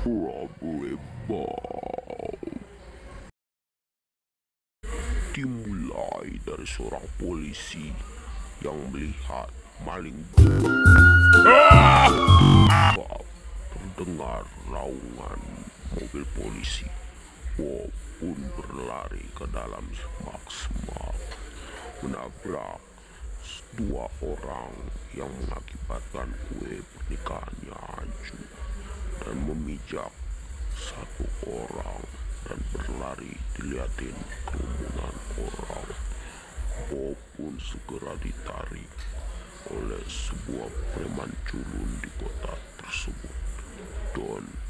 Robbery dimulai dari seorang polisi yang melihat maling terdengar raungan mobil polisi. Bob pun berlari ke dalam semak-semak, menabrak dua orang yang mengakibatkan kue pernikahannya hancur, dan memijak satu orang dan berlari dilihatin kerumunan orang. Bob pun segera ditarik oleh sebuah preman culun di kota tersebut. Don